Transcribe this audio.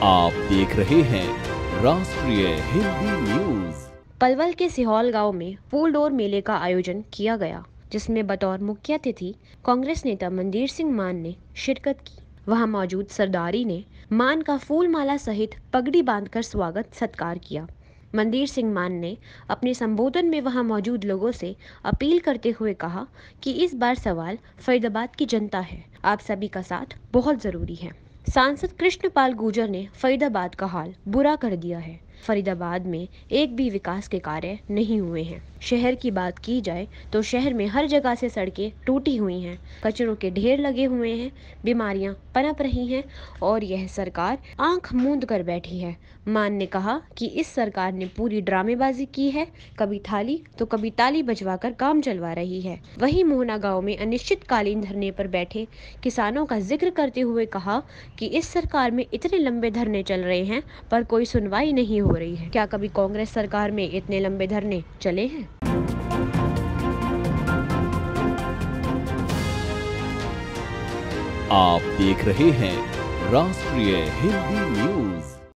आप देख रहे हैं राष्ट्रीय हिंदी न्यूज। पलवल के सिहौल गांव में फूल डोर मेले का आयोजन किया गया, जिसमें बतौर मुख्य अतिथि कांग्रेस नेता मंदिर सिंह मान ने शिरकत की। वहां मौजूद सरदारी ने मान का फूल माला सहित पगड़ी बांधकर स्वागत सत्कार किया। मंदिर सिंह मान ने अपने संबोधन में वहां मौजूद लोगों से अपील करते हुए कहा कि इस बार सवाल फरीदाबाद की जनता है, आप सभी का साथ बहुत जरूरी है। सांसद कृष्णपाल गुर्जर ने फरीदाबाद का हाल बुरा कर दिया है। फरीदाबाद में एक भी विकास के कार्य नहीं हुए हैं। शहर की बात की जाए तो शहर में हर जगह से सड़कें टूटी हुई हैं, कचरों के ढेर लगे हुए हैं, बीमारियां पनप रही हैं और यह सरकार आंख मूंद कर बैठी है। मान ने कहा कि इस सरकार ने पूरी ड्रामेबाजी की है, कभी थाली तो कभी ताली बजवाकर काम चलवा रही है। वहीं मोहना गांव में अनिश्चितकालीन धरने पर बैठे किसानों का जिक्र करते हुए कहा कि इस सरकार में इतने लंबे धरने चल रहे हैं पर कोई सुनवाई नहीं हो रही है। क्या कभी कांग्रेस सरकार में इतने लंबे धरने चले हैं? आप देख रहे हैं राष्ट्रीय हिंदी न्यूज।